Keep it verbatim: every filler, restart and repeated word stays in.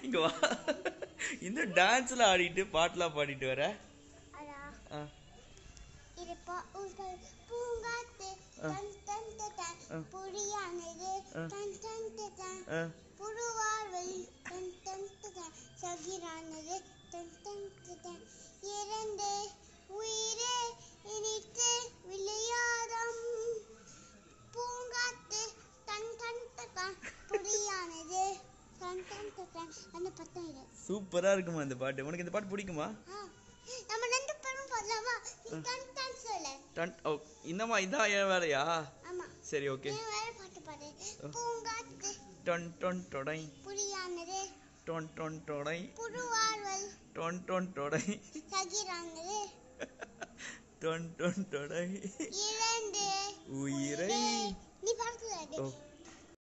இங்க வா. இந்த டான்ஸ்ல ஆடிட்டு பாட்டுலாம் பாடிட்டு வர. இது பூங்காத்து டன் டன் டன் புரியானது டன் டன் டன் புருவாழ்வல் டன் டன் டன் சகிரானது டன் டன் டன் இரண்டு உயிரே இனித்து விளையாடும் பூங்காத்து டன் டன் டன் புரியானது டன் டன் டன் அந்த பத்தம் இது சூப்பரா இருக்குமா இந்த பாட்டு. உனக்கு இந்த பாட்டு பிடிக்குமா? நம்ம ரெண்டு பேரும் பாடலாமா? டன் டன் சொல்ல டன் ஓ இன்னமா இதான் ஏன் வேலையா? ஆமா சரி ஓகே. நீ வேற பாட்டு பாடு. பூங்காத்து டன் டன் டொடை புரியானது டன் டன் டொடை புருவாழ்வல் டன் டன் டொடை சகிரானது டன் டன் டொடை இரண்டு உயிரை நீ பாடுறது.